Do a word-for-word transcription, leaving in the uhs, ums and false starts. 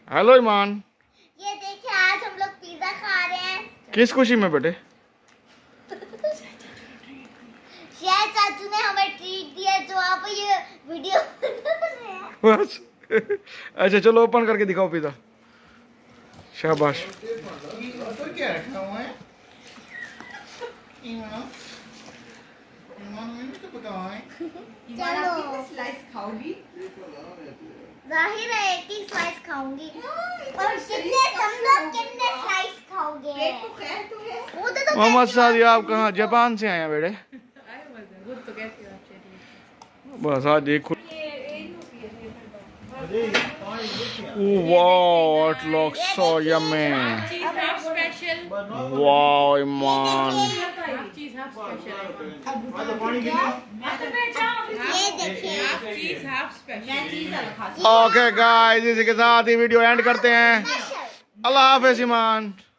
Hello ईमान। ये देखिए आज हम लोग पिज्जा खा रहे हैं। किस खुशी में बेटे? शायद चाचू ने हमें ट्रीट दिया जो आप ये वीडियो बस अच्छा चलो ओपन करके दिखाओ पिज्जा। शाबाश। तो क्या रखा हुआ है? ईमान ईमान मुझे तो पता है। चलो स्लाइस खाओगी? जाहिर है एक ही स्लाइस खाऊंगी। और कितने तुम लोग कितने स्लाइस खाओगे? पेट तो खैर तो है। वो तो तो मोहम्मद सादिया आप कहाँ जापान से आए हैं बेटे? बस आज एक wow, it looks so yummy. Wow, ईमान। ये देखिए ओके गाइस, इसी के साथ ही वीडियो एंड करते हैं। अल्लाह हाफिज़ ईमान।